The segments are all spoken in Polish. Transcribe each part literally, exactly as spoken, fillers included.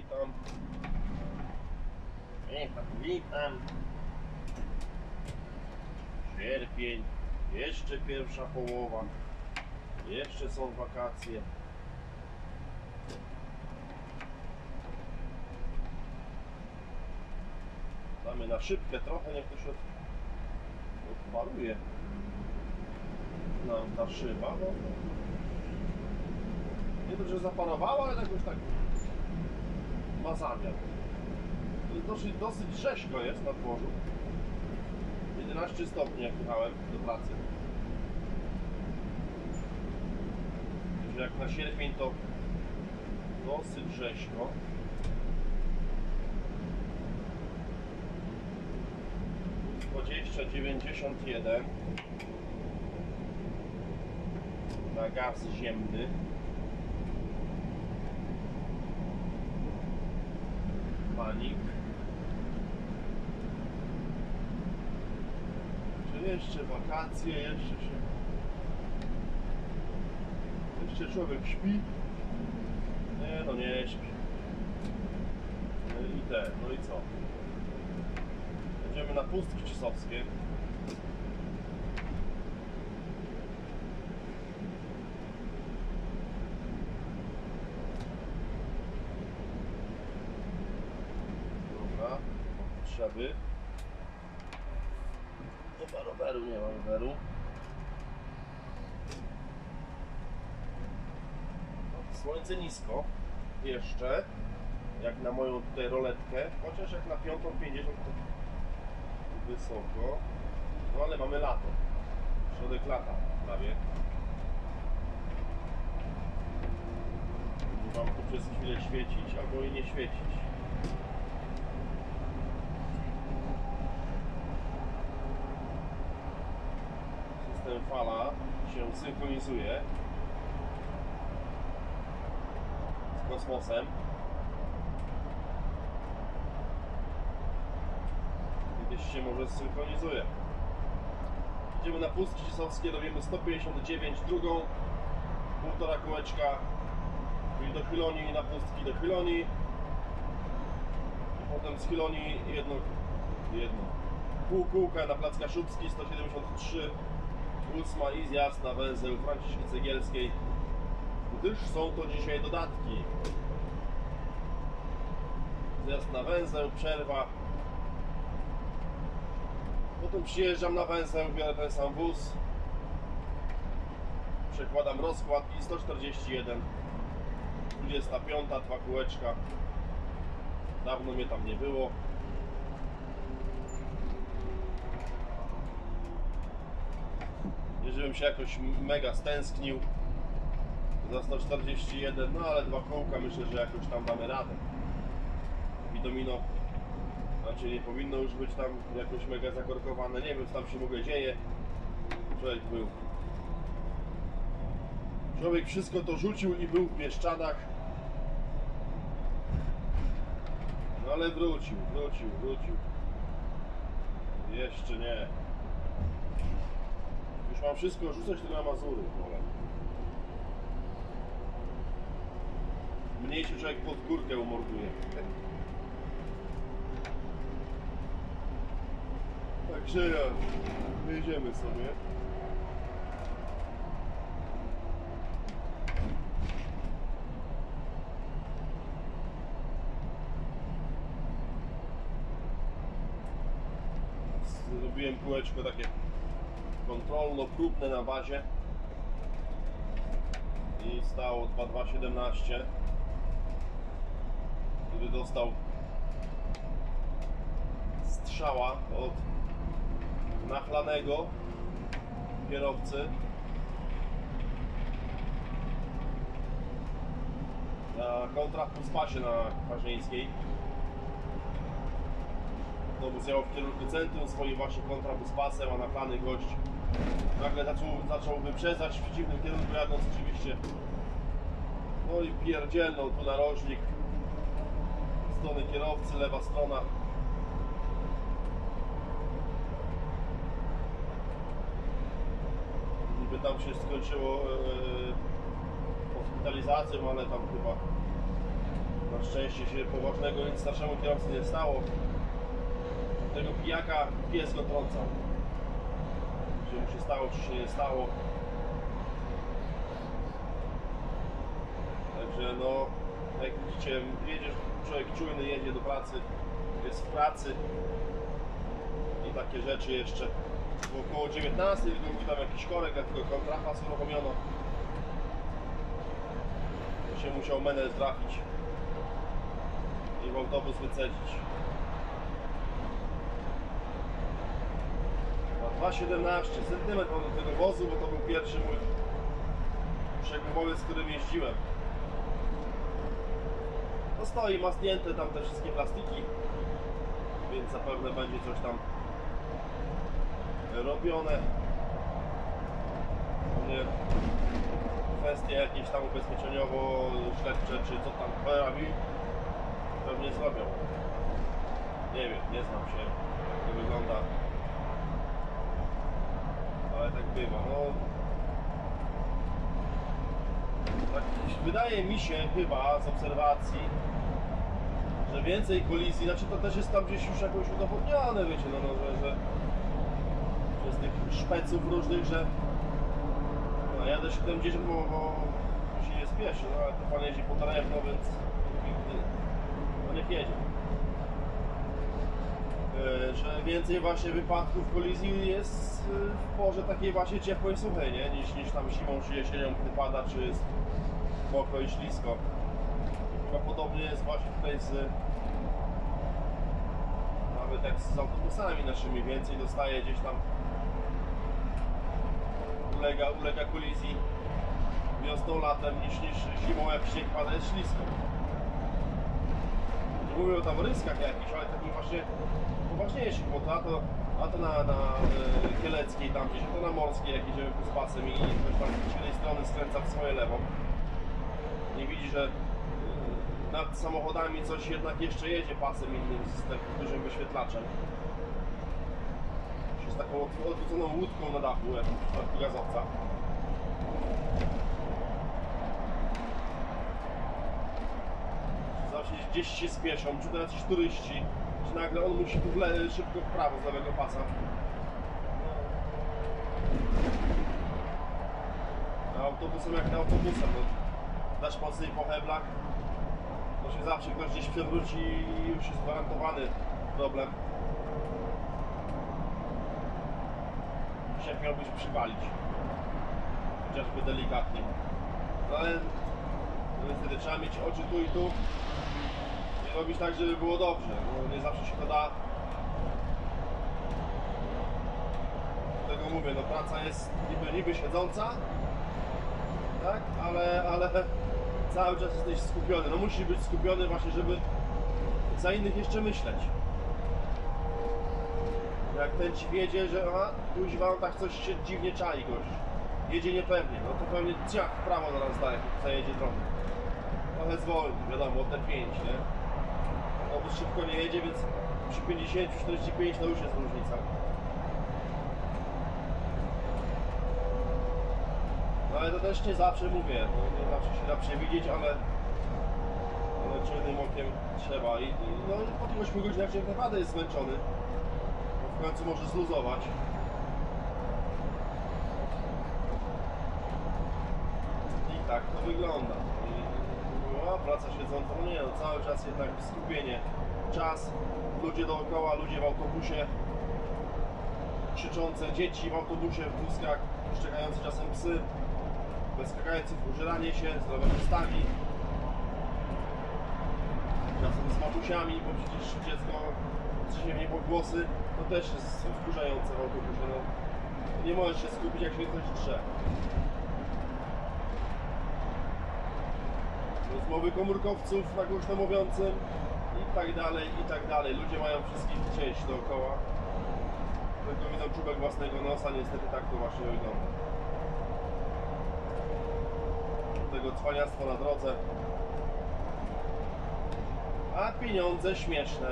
witam. Witam, witam. Sierpień, jeszcze pierwsza połowa, jeszcze są wakacje. Damy na szybkę trochę, niech to się odparuje nam ta szyba. No. Nie to, że zaparowała, ale jakoś tak ma zamiar. Dosyć, dosyć rzeźko jest na dworzu. jedenaście stopni jak jechałem do pracy. Także jak na sierpień to dosyć rzeźko. dwadzieścia dziewięćdziesiąt jeden na gaz ziemny. Manik. Czy jeszcze wakacje, jeszcze się... Jeszcze człowiek śpi? Nie, no nie śpi. No i te, no i co? Jedziemy na Pustki Czysowskie. Dobra, mam potrzeby. Chyba roweru nie ma roweru. Słońce nisko. Jeszcze. Jak na moją tutaj roletkę. Chociaż jak na piątą pięćdziesiąt to wysoko. No ale mamy lato. Środek lata prawie. Wam tu przez chwilę świecić albo i nie świecić. System fala się synchronizuje z kosmosem. Kiedyś się może zsynchronizuje. Idziemy na Pustki Czysowskie, robimy sto pięćdziesiąt dziewięć, drugą, półtora kółeczka, czyli do Chylonii, na Pustki do Chylonii, i potem z Chylonii jedno, jedno pół kółka na Plac Kaszubski, sto siedemdziesiąt trzy, ósma i zjazd na węzeł Franciszki Cegielskiej, gdyż są to dzisiaj dodatki. Zjazd na węzeł, przerwa. Potem przyjeżdżam na węzeł, biorę ten sam wóz, przekładam rozkład i sto czterdzieści jeden, dwudziesta piąta, dwa kółeczka. Dawno mnie tam nie było. Nie żebym się jakoś mega stęsknił za sto czterdzieści jeden, no ale dwa kółka myślę, że jakoś tam damy radę. Widomino znaczy nie powinno już być tam jakoś mega zakorkowane. Nie wiem, co tam się w ogóle dzieje. Człowiek był. Człowiek wszystko to rzucił i był w Bieszczadach. No ale wrócił, wrócił, wrócił. Jeszcze nie. Już mam wszystko rzucać tylko na Mazury. Mniej się człowiek pod górkę umorduje. Także ja, jedziemy sobie. Zrobiłem kółeczko takie kontrolno-próbne na bazie i stało dwa dwa siedemnaście, który dostał strzała od nachlanego kierowcy na kontrapuspasie na Warzyńskiej. Autobus jechał w kierunku centrum swoim właśnie kontrapuspasem, a nachlany gość nagle zaczął, zaczął wyprzedzać w przeciwnym kierunku, jadąc oczywiście. No i pierdzielnął tu narożnik z strony kierowcy, lewa strona. Niby tam się skończyło e, hospitalizacją, ale tam chyba Na szczęście się poważnego nic starszemu kierowcy nie stało. Tego pijaka pies go trącał. Czy mu się stało, czy się nie stało. Także no, jak widzicie, jedziesz, człowiek czujny jedzie do pracy, jest w pracy i takie rzeczy jeszcze. Było około dziewiętnastej, tylko był tam jakiś korek, tylko kontrafas uruchomiono. To się musiał menel trafić i w autobus wycedzić. Na dwa siedemnaście centymetrów do tego wozu, bo to był pierwszy mój przegubowy, z którym jeździłem. No stoi, ma zdjęte tam te wszystkie plastiki, więc zapewne będzie coś tam robione. Nie, kwestie jakieś tam ubezpieczeniowo-śledcze, czy co tam robi, pewnie zrobią. Nie wiem, nie znam się, jak to wygląda. Ale tak bywa. No, tak wydaje mi się chyba z obserwacji, że więcej kolizji, znaczy to też jest tam gdzieś już jakoś udowodnione, wiecie, no, no że, że przez tych szpeców różnych, że no, jadę siedemdziesiąt, bo, bo się nie spieszy, no ale to pan jeździ po drewno, więc no niech jedzie. Że więcej właśnie wypadków, kolizji jest w porze takiej właśnie ciepłej, suchej, nie? Niż, niż tam zimą czy jesienią, gdy pada, czy jest mokro i ślisko. Chyba podobnie jest właśnie tutaj z nawet jak z autobusami naszymi, więcej dostaje gdzieś tam, ulega, ulega kolizji wiosną, latem niż, niż zimą, jak śnieg pada, jest ślisko. Nie mówię o tam ryskach jakichś, ale takich właśnie poważniejszych, bo to, a to, a to na, na y, Kieleckiej tam gdzieś, a to na Morskiej, jak jedziemy z pasem i ktoś tam z jednej strony skręca w swoje lewo. Nie widzi, że y, nad samochodami coś jednak jeszcze jedzie pasem innym z takim dużym wyświetlaczem. Z taką odwróconą łódką na dachu, jak w przypadku gazowca. Zawsze gdzieś się spieszą, czy to jacyś turyści, czy nagle on musi tu w le, szybko w prawo z lewego pasa. No. Autobusem jak na autobusem, no. Dać mocniej po heblach, to się zawsze ktoś gdzieś przewróci i już jest gwarantowany problem. Jak miałbyś przywalić, chociażby delikatnie, no ale wtedy trzeba mieć oczy tu i tu i robić tak, żeby było dobrze, no nie zawsze się to da. Dlatego mówię, no praca jest niby, niby siedząca, tak, ale, ale cały czas jesteś skupiony, no musisz być skupiony właśnie, żeby za innych jeszcze myśleć. Jak ten ci wiedzie, że aha, kuźwa, on tak coś się dziwnie czai gość. Jedzie niepewnie, no to pewnie ciach w prawo zaraz da, jak zajedzie drogę. Trochę zwolni, wiadomo, o te pięć, nie? Obóz szybko nie jedzie, więc przy pięćdziesięciu czterdziestu pięciu to już jest różnica. No ale to też nie zawsze mówię, no, nie zawsze się da przewidzieć, ale, ale czujnym okiem trzeba. I, i no po tych ośmiu godzinach człowiek naprawdę jest zmęczony. W końcu może zluzować. I tak to wygląda. I, no, praca siedząca, no nie no, cały czas jednak skupienie. Czas, ludzie dookoła, ludzie w autobusie, krzyczące dzieci w autobusie, w wózkach, szczekające czasem psy, bezskakających, użeranie się z rowerzystami, czasem z mamusiami, bo przecież dziecko drze w niebogłosy, to też jest wkurzające w autobusie, no. Nie możesz się skupić, jak się ktoś drze. Rozmowy komórkowców na głośno mówiącym i tak dalej, i tak dalej. Ludzie mają wszystkich gdzieś dookoła. Tylko widzą czubek własnego nosa, niestety tak to właśnie wygląda. Tego cwaniactwa na drodze. A pieniądze śmieszne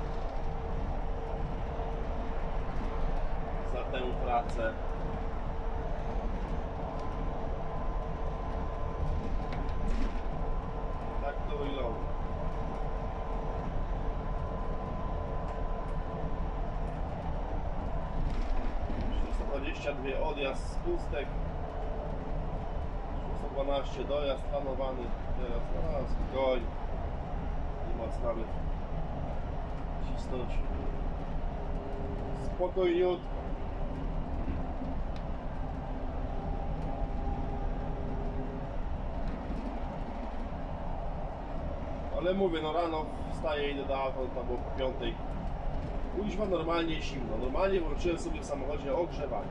za tę pracę. Tak to wygląda. dwadzieścia dwa odjazd z Pustek, sto dwanaście dojazd planowany, teraz no, spokojnie, nie ma co nawet cisnąć, spokojniutko. Ale mówię, no rano wstaję, idę do auta, tam było po piątej. Kuźwa normalnie zimno. Normalnie włączyłem sobie w samochodzie ogrzewanie.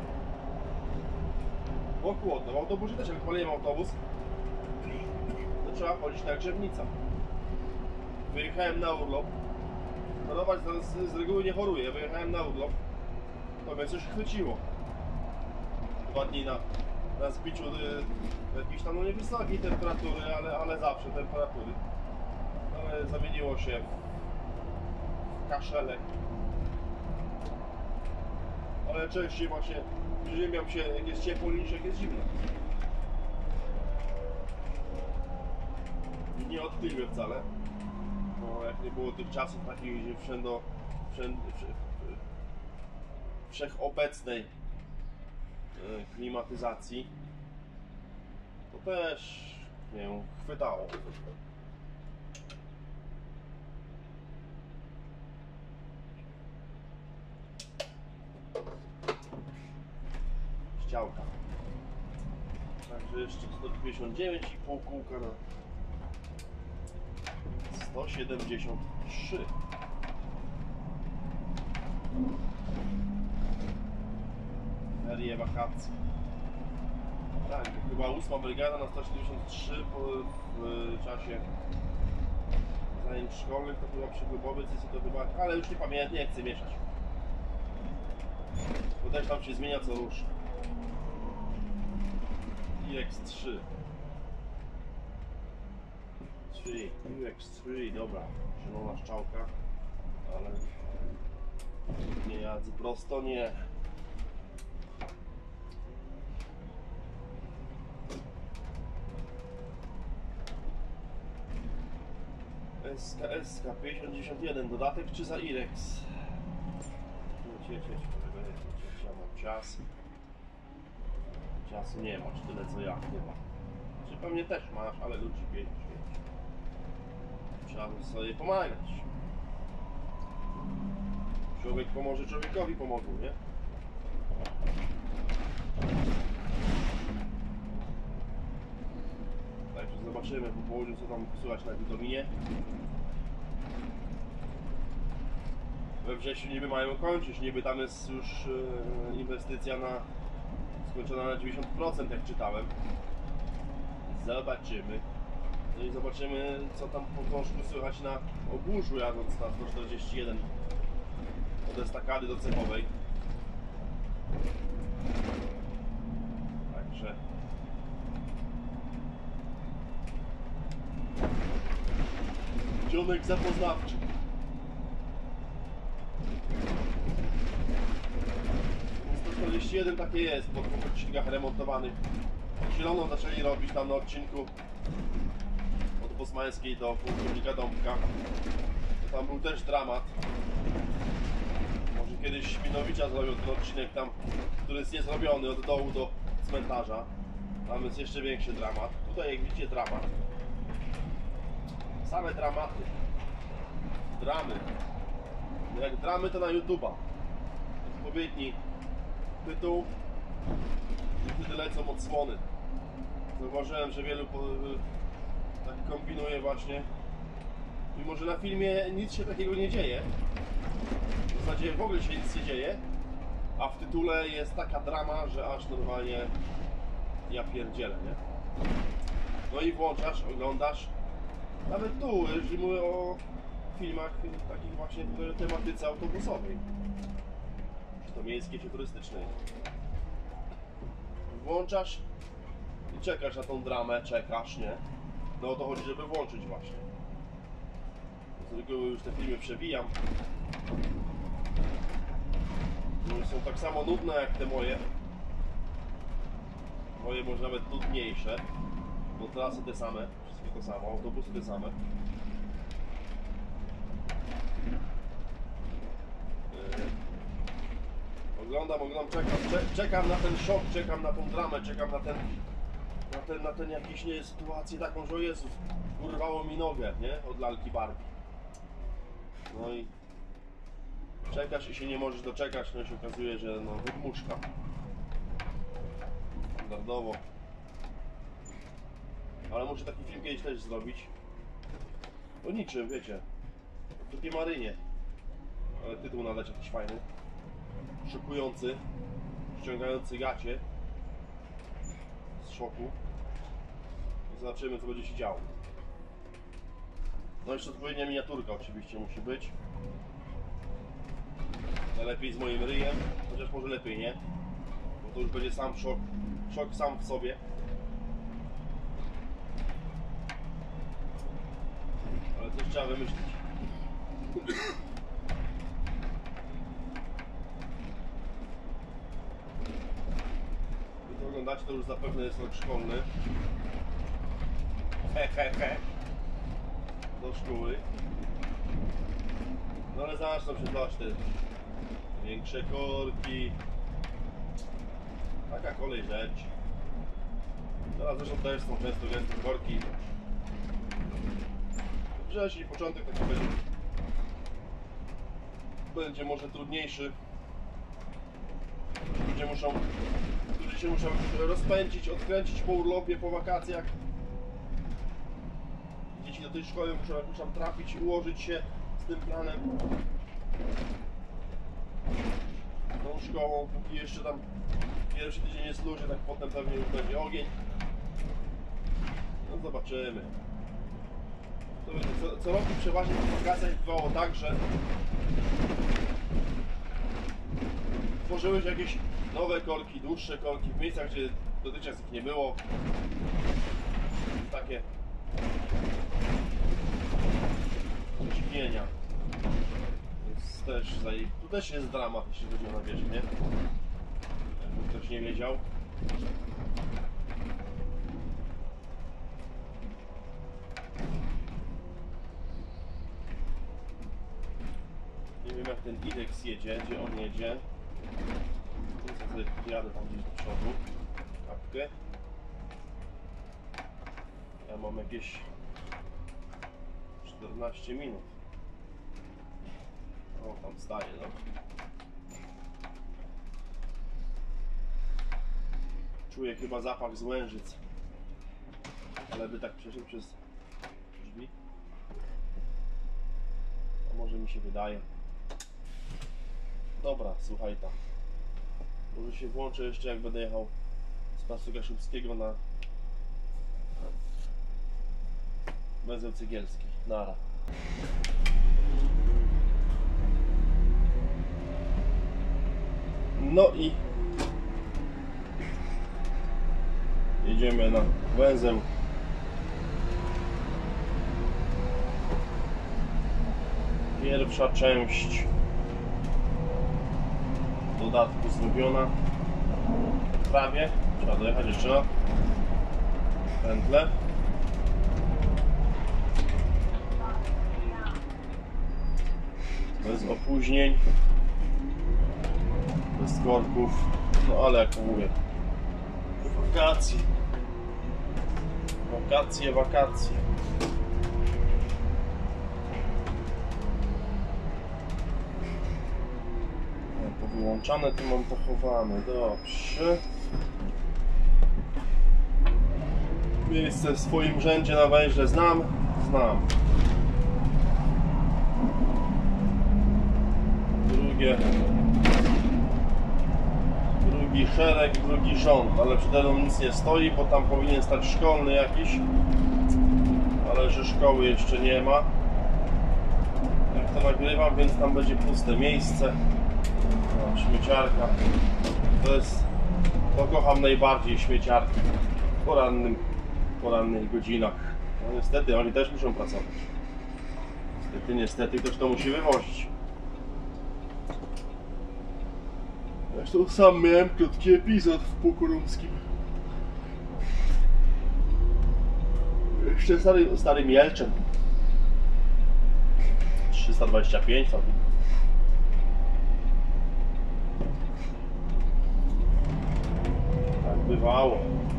Było chłodno. W autobusie też, jak paliłem autobus, to trzeba chodzić na grzewnica. Wyjechałem na urlop. Chorować z, z reguły nie choruję. Wyjechałem na urlop. To mnie coś chwyciło. Dwa dni na, na zbiciu y, jakiejś tam no niewysokiej temperatury, ale, ale zawsze temperatury. Ale zamieniło się w kaszelek. Ale częściej właśnie przeziębiam się, jak jest ciepło, niż jak jest zimno. I nie odkliwię wcale, bo jak nie było tych czasów takich, gdzie wszędo, wszędzie, wszędzie, wszechobecnej klimatyzacji, to też mnie chwytało. Ściałka. Także jeszcze sto pięćdziesiąt dziewięć i pół kółka na sto siedemdziesiąt trzy. Ferie, wakacje. Tak, chyba ósma brygada na sto siedemdziesiąt trzy po, w czasie zajęć szkolnych, to chyba przygrupowiec jest to chyba, ale już nie pamiętam, nie chcę mieszać. Bo też tam się zmienia co rusz. I X trzy. trzy, U X trzy, dobra, zielona strzałka, ale nie jadzę prosto, nie. S K S K pięćdziesiąt dziewięćdziesiąt jeden, dodatek czy za Irex? Cieć, cieć, cieć, ja mam czas. Czasu nie masz, tyle co ja chyba. Czy pewnie też masz, ale ludzi pięć, pięć. Trzeba sobie pomagać. Człowiek pomoże człowiekowi pomogą, nie? Także zobaczymy po południu, co tam słychać na witaminie. We wrześniu niby mają kończyć, niby tam jest już yy, inwestycja na skończona na dziewięćdziesiąt procent, jak czytałem. Zobaczymy. No i zobaczymy, co tam po Pączku słychać na Ogórzu, jadąc na sto czterdzieści jeden od estakady do Cechowej. Także dzionek zapoznawczy. sto czterdzieści jeden takie jest po dwóch odcinkach remontowanych. Zieloną zaczęli robić tam na odcinku od Bosmańskiej do pułkownika Dąbka. To tam był też dramat. Może kiedyś Śminowicza zrobił ten odcinek tam, który jest niezrobiony od dołu do cmentarza. Tam jest jeszcze większy dramat. Tutaj jak widzicie dramat. Same dramaty. Dramy. Jak dramy to na YouTube'a. Odpowiedni tytuł. I wtedy lecą odsłony. Zauważyłem, że wielu po, tak kombinuje właśnie. Mimo że na filmie nic się takiego nie dzieje. W zasadzie w ogóle się nic nie dzieje. A w tytule jest taka drama, że aż normalnie ja pierdzielę, nie? No i włączasz, oglądasz. Nawet tu, jeżeli mówię o filmach takich właśnie w tematyce autobusowej. Czy to miejskiej, czy turystycznej. Włączasz i czekasz na tą dramę, czekasz, nie? No o to chodzi, żeby włączyć właśnie. Z reguły już te filmy przewijam. No są tak samo nudne jak te moje. Moje może nawet nudniejsze. Bo trasy te same, wszystko to samo, autobusy te same. Yy, Oglądam, oglądam, czekam, czekam na ten szok, czekam na tą dramę, czekam na ten, na ten, na ten jakiś, nie, sytuację taką, że o Jezus, urwało mi nogę, nie, od lalki Barbie. No i czekasz i się nie możesz doczekać, no i się okazuje, że no wydmuszka. Standardowo. Ale muszę taki film kiedyś też zrobić. O niczym, wiecie. W dupie Marynie. Ale tytuł nadać jakiś fajny. Szokujący. Ściągający gacie. Z szoku. I zobaczymy, co będzie się działo. No jeszcze odpowiednia miniaturka oczywiście musi być. Najlepiej z moim ryjem. Chociaż może lepiej nie. Bo to już będzie sam szok. Szok sam w sobie. Ale coś trzeba wymyślić. Wy to oglądacie, to już zapewne jest rok szkolny. He he he. Do szkoły. No ale zaczną się dać te większe korki. Taka kolej rzecz. Teraz zresztą też są często gęste korki. Wrzesień, początek taki będzie, będzie może trudniejszy. Ludzie muszą, ludzie się muszą rozpędzić, odkręcić po urlopie, po wakacjach. Dzieci do tej szkoły muszą jakoś tam trafić, ułożyć się z tym planem. Tą szkołą, póki jeszcze tam pierwszy tydzień jest ludzie, tak potem pewnie już będzie ogień. No zobaczymy. To co, co roku przeważnie w wakacjach bywało tak, że tworzyły się jakieś nowe korki, dłuższe korki w miejscach, gdzie dotychczas ich nie było. Takie dźwignienia. Więc też zaj... tu też jest dramat, jeśli chodzi o nawierzchnię. Jakby ktoś nie wiedział. Nie wiem, jak ten Idex jedzie, gdzie on jedzie. Ja sobie jadę tam gdzieś do przodu. Kapkę. Ja mam jakieś czternaście minut. O, tam staje, no. Czuję chyba zapach z Łężyc. Ale by tak przeszedł przez drzwi. A może mi się wydaje. Dobra, słuchaj tam. Może się włączę jeszcze, jak będę jechał z Placu Kaszubskiego na węzeł Cegielski. Nara. No i jedziemy na węzeł. Pierwsza część dodatku zrobiona. Prawie. Trzeba dojechać jeszcze na pętlę. Bez opóźnień. Bez korków. No ale jak mówię, wakacje. Wakacje, wakacje. Wyłączane, tu mam pochowane, dobrze. Miejsce w swoim rzędzie na węźle znam? Znam. Drugie, drugi szereg, drugi rząd, ale przede mną nic nie stoi, bo tam powinien stać szkolny jakiś, ale że szkoły jeszcze nie ma. Jak to nagrywam, więc tam będzie puste miejsce. No, śmieciarka. To jest, to kocham najbardziej, śmieciarkę. W porannym, porannych godzinach. No niestety, oni też muszą pracować. Niestety, niestety ktoś to musi wywozić. Zresztą sam miałem krótki epizod w Pukurumskim. Jeszcze stary, starym Jelczem. trzysta dwadzieścia pięć tam. trwało.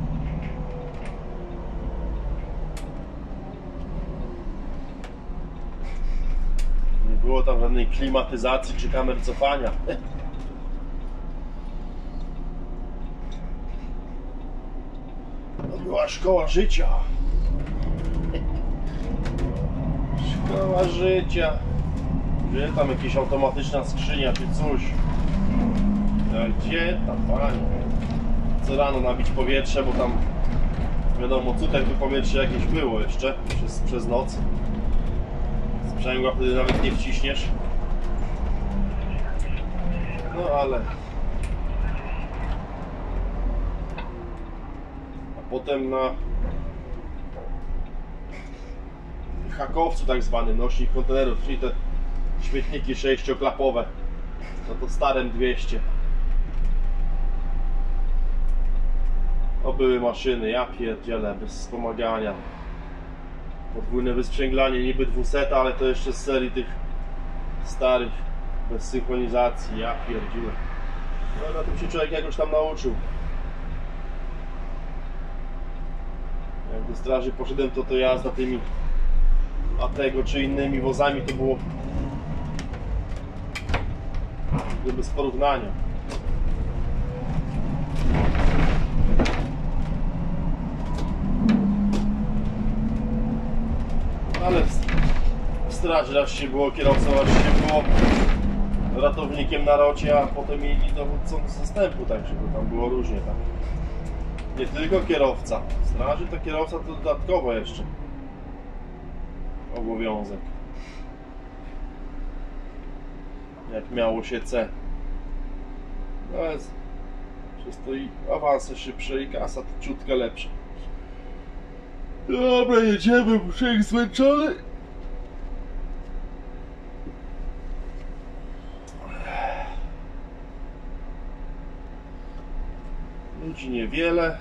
Nie było tam żadnej klimatyzacji czy kamer cofania. To była szkoła życia. Szkoła życia. Gdzie tam jakaś automatyczna skrzynia czy coś? A gdzie tam, panie? Co rano nabić powietrze, bo tam wiadomo, cutek by powietrze jakieś było jeszcze przez, przez noc. Sprzęgła wtedy nawet nie wciśniesz. No ale... A potem na hakowcu tak zwanym, nośnik kontenerów, czyli te śmietniki sześcioklapowe. No to starym dwieście. O, były maszyny, ja pierdzielę, bez wspomagania. Podwójne wysprzęglanie, niby dwuseta, ale to jeszcze z serii tych starych, bez synchronizacji, ja pierdzielę. No na tym się człowiek jakoś tam nauczył. Jak do straży poszedłem, to to jazda tymi a tego czy innymi wozami to było bez porównania. Ale w straży raz się było kierowcą, raz się było ratownikiem na rocie, a potem mieli dowódcą zastępu, także to tam było różnie, tak. Nie tylko kierowca. W straży to kierowca to dodatkowo jeszcze obowiązek. Jak miało się C. No ale przez to i awanse szybsze i kasa to ciutkę lepsza. Dobra, jedziemy, muszę ich zmęczony. Ludzi niewiele.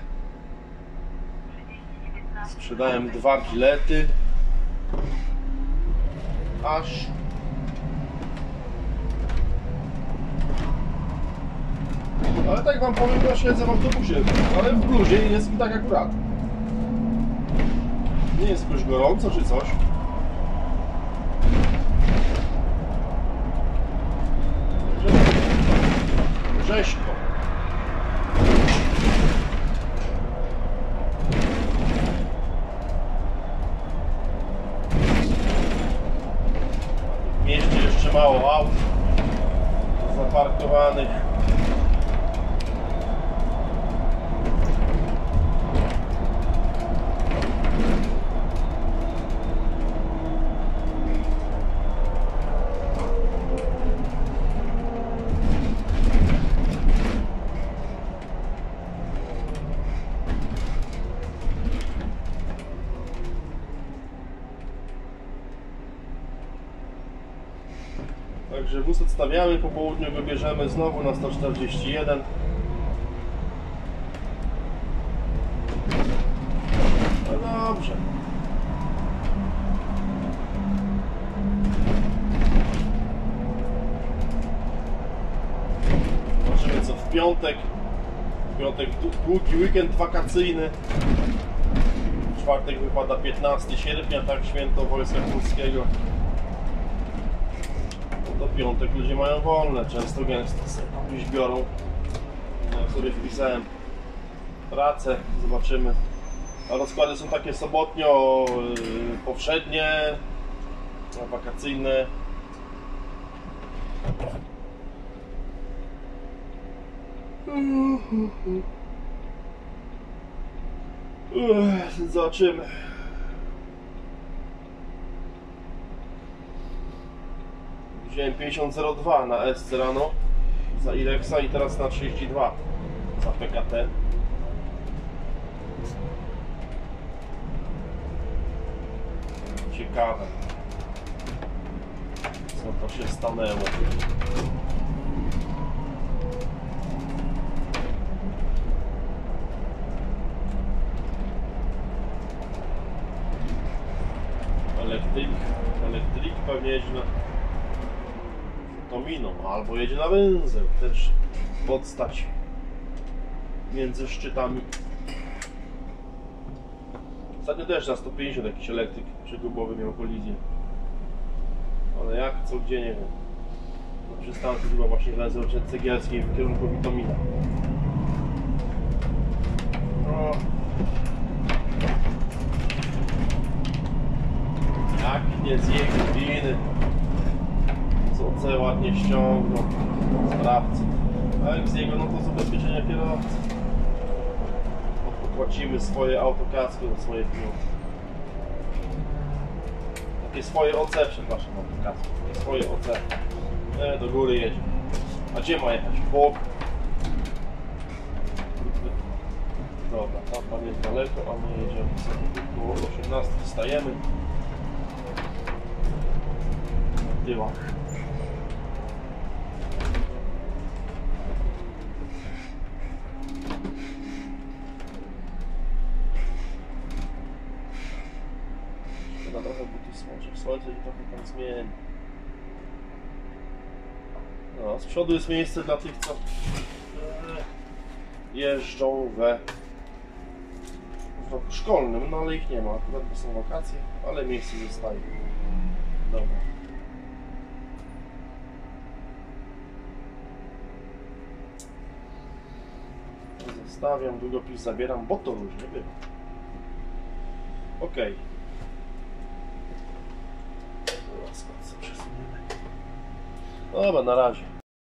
Sprzedałem dwa bilety. Aż ale tak wam powiem, ja siedzę w autobusie, ale w bluzie jest mi tak akurat. Nie jest jakoś gorąco czy coś. Rzeźko. W mieście jeszcze mało aut zaparkowanych. Także wóz odstawiamy, po południu go bierzemy znowu na sto czterdzieści jeden. No dobrze. Zobaczymy co w piątek. W piątek długi weekend wakacyjny. W czwartek wypada piętnastego sierpnia, tak, święto Wojska Polskiego. Do piątek ludzie mają wolne, często gęsto sobie tam gdzieś biorą. Ja sobie wpisałem pracę, zobaczymy. A rozkłady są takie sobotnio, yy, powszednie, wakacyjne. Yy, zobaczymy. Wziąłem pięćdziesiąt zero dwa na S C rano za Irexa i teraz na trzydzieści dwa za P K T. Ciekawe, co to się stanęło. Elektryk, elektryk pewnie jedzie na Tominą, albo jedzie na węzeł, też podstać. między szczytami. Ostatnio też na sto pięćdziesiąt jakiś elektryk przegubowy miał kolizję. Ale jak, co, gdzie, nie wiem. No, przystanku chyba właśnie węzeł cegielskiej w kierunku Witomina. No. Jak nie z jego winy. Co C ładnie ściągnął sprawcy. A jak z jego, no to z ubezpieczenia kierowcy. Płacimy swoje autokasko za swoje pieniądze. Takie swoje O C, przepraszam, autokasko. Swoje O C. E, do góry jedzie. A gdzie ma jechać? W bok. Dobra, tam pan jest daleko, a my jedziemy sobie. Koło osiemnastki stajemy. Na tyłach. Szkoda trochę buty smoczy. Słońce się trochę tam zmieni. No, z przodu jest miejsce dla tych, co jeżdżą we w roku szkolnym, no ale ich nie ma. Akurat to są wakacje, ale miejsce zostaje. Dobra. Zostawiam, długopis zabieram, bo to różnie bywa. Ok. Teraz sobie przesuniemy. Dobra, na razie.